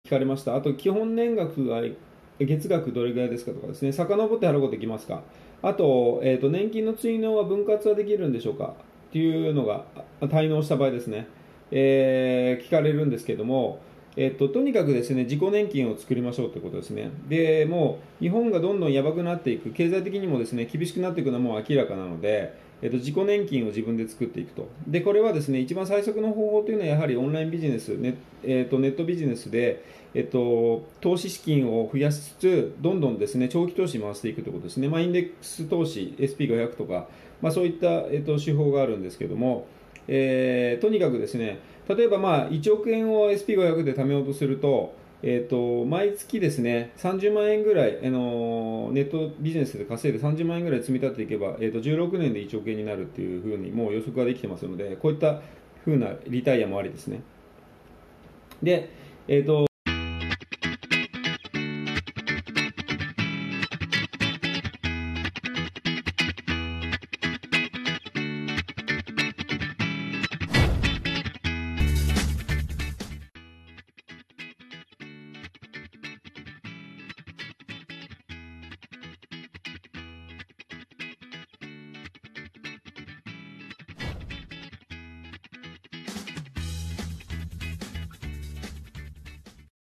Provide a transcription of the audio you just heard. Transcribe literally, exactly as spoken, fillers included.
かれました。あと、基本年額が月額どれぐらいですかとかですね、遡って払うことできますか。あと、えーと、年金の追納は分割はできるんでしょうかっていうのが、滞納した場合ですね、えー聞かれるんですけども、えっと、とにかくですね、自己年金を作りましょうということですね。で、もう、日本がどんどんやばくなっていく、経済的にもですね、厳しくなっていくのはもう明らかなので、えっと、自己年金を自分で作っていくと。で、これはですね、一番最速の方法というのは、やはりオンラインビジネス、ネ,、えっと、ネットビジネスで、えっと、投資資金を増やしつつ、どんどんですね、長期投資に回していくということですね。まあ、インデックス投資、エスピーごひゃく とか、まあ、そういった、えっと、手法があるんですけども、えーとにかくですね、例えばまあいちおく円を エスピーごひゃく で貯めようとすると、えー、と毎月ですね、さんじゅうまん円ぐらい、あのネットビジネスで稼いでさんじゅうまん円ぐらい積み立てていけば、えー、とじゅうろくねんでいちおく円になるっていうふうにもう予測ができてますので、こういったふうなリタイアもありですね。で、えーと